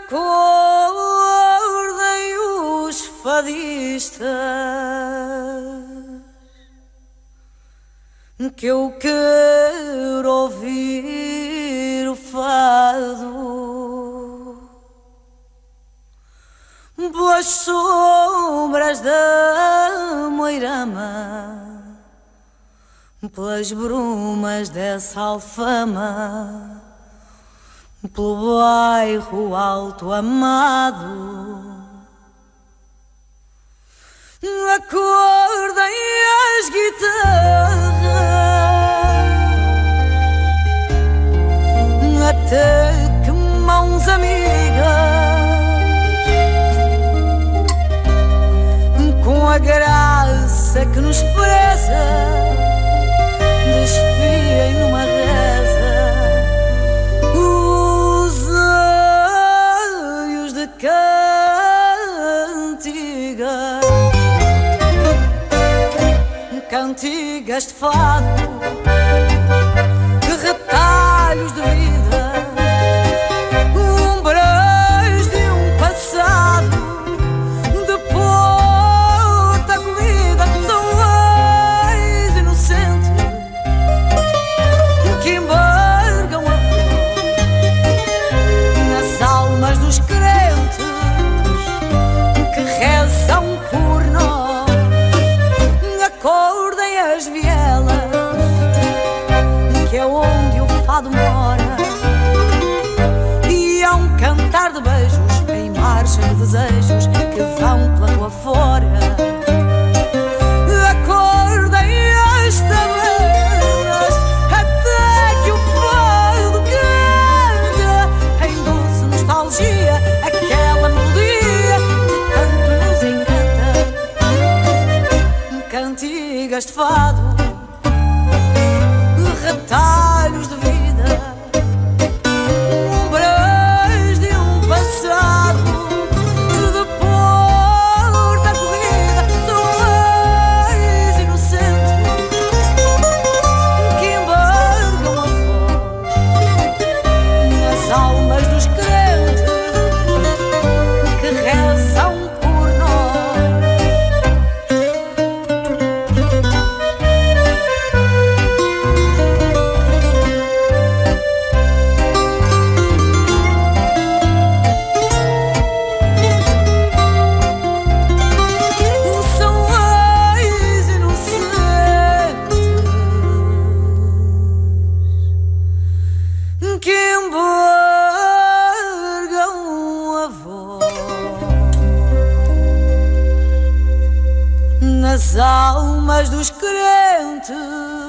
Acordem os fadistas, que eu quero ouvir o fado pelas sombras da moirama, pelas brumas dessa alfama, pelo bairro alto amado. Acordem as guitarras, até que mãos amigas, com a graça que nos preza, desfiem numa reza os aios de cantigas, cantigas de fado, retalhos de vida, umbrais de um passado, de porta acolhida, são leis inocentes que embargam a flor nas almas dos crentes que rezam por nós. Acordem as vielas, que é onde o fado mora, e há um cantar de beijos em marcha de desejos que vão pela rua fora. Acordem as tabernas, até que o fado canta em doce nostalgia aquela melodia que tanto nos encanta. Cantigas de fado, retalhos de vida, umbrais de um passado, de porta corrida, são leis inocentes que embargam a voz nas almas dos crentes que rezam por nós. Que embargam a voz nas almas dos crentes